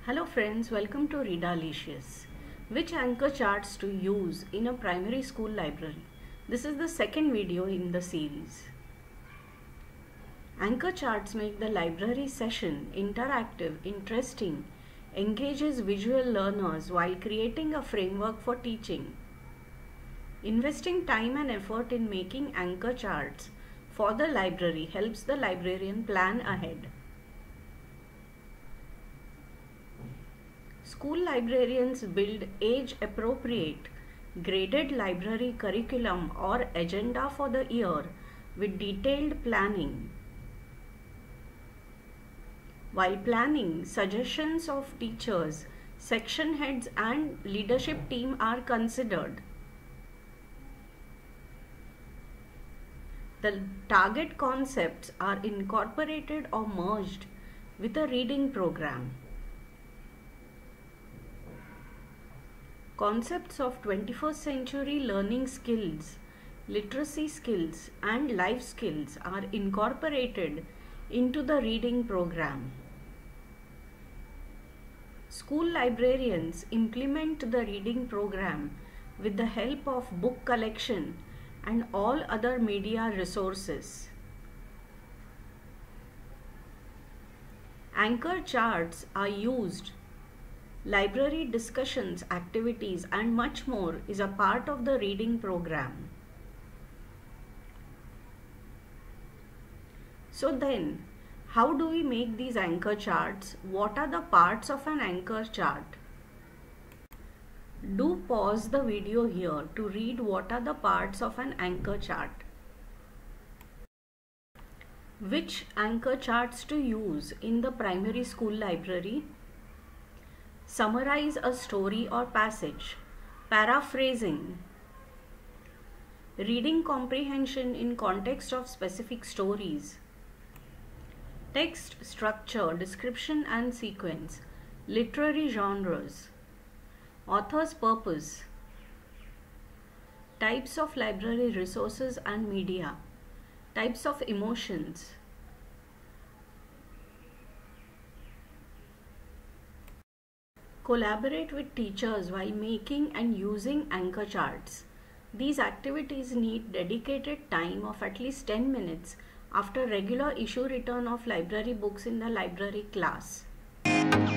Hello friends, welcome to Readalicious. Which anchor charts to use in a primary school library? This is the second video in the series. Anchor charts make the library session interactive, interesting, engages visual learners while creating a framework for teaching. Investing time and effort in making anchor charts for the library helps the librarian plan ahead. School librarians build age-appropriate, graded library curriculum or agenda for the year with detailed planning. While planning, suggestions of teachers, section heads and leadership team are considered. The target concepts are incorporated or merged with a reading program. Concepts of 21st century learning skills, literacy skills and life skills are incorporated into the reading program. School librarians implement the reading program with the help of book collection and all other media resources. Anchor charts are used. Library discussions, activities and much more is a part of the reading program. So then, how do we make these anchor charts? What are the parts of an anchor chart? Do pause the video here to read what are the parts of an anchor chart. Which anchor charts to use in the primary school library? Summarize a story or passage. Paraphrasing. Reading comprehension in context of specific stories. Text structure, description and sequence. Literary genres. Author's purpose. Types of library resources and media. Types of emotions. Collaborate with teachers while making and using anchor charts. These activities need dedicated time of at least 10 minutes after regular issue return of library books in the library class.